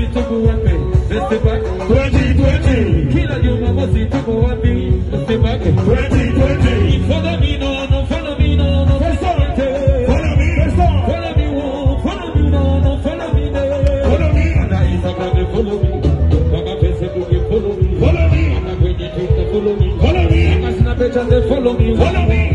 tuko wapi? Step back 2020. Kila Jumamosi tuko wapi? Step back 2020. Follow me no, no follow me no, no follow me, follow me no, follow me no, follow me no, follow me. Ana Instagram follow me, Mama Facebook follow me, follow me. Ana kwenye Twitter follow me, follow me. Ana Snapchat follow me, follow me.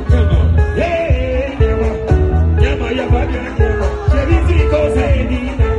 Cos'è